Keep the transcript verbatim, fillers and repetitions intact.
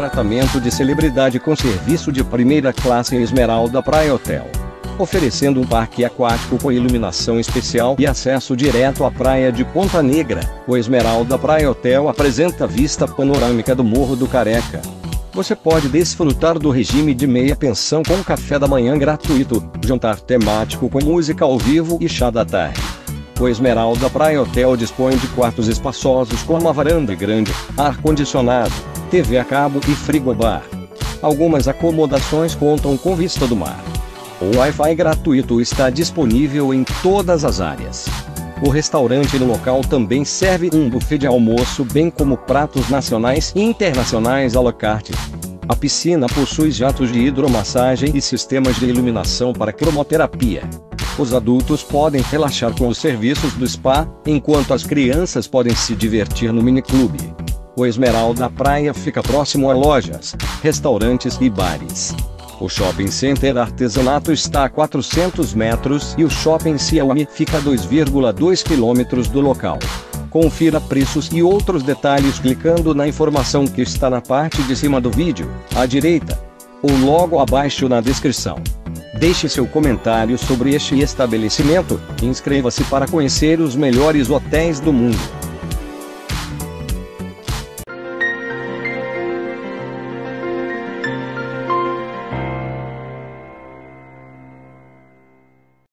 tratamento de celebridade com serviço de primeira classe em Esmeralda Praia Hotel. Oferecendo um parque aquático com iluminação especial e acesso direto à praia de Ponta Negra, o Esmeralda Praia Hotel apresenta vista panorâmica do Morro do Careca. Você pode desfrutar do regime de meia pensão com café da manhã gratuito, jantar temático com música ao vivo e chá da tarde. O Esmeralda Praia Hotel dispõe de quartos espaçosos com uma varanda grande, ar-condicionado, T V a cabo e frigobar. Algumas acomodações contam com vista do mar. O Wi-Fi gratuito está disponível em todas as áreas. O restaurante no local também serve um buffet de almoço bem como pratos nacionais e internacionais à la carte. A piscina possui jatos de hidromassagem e sistemas de iluminação para cromoterapia. Os adultos podem relaxar com os serviços do spa, enquanto as crianças podem se divertir no miniclube. O Esmeralda Praia fica próximo a lojas, restaurantes e bares. O Shopping Center Artesanato está a quatrocentos metros e o Shopping Xiaomi fica a dois vírgula dois quilômetros do local. Confira preços e outros detalhes clicando na informação que está na parte de cima do vídeo, à direita, ou logo abaixo na descrição. Deixe seu comentário sobre este estabelecimento e inscreva-se para conhecer os melhores hotéis do mundo.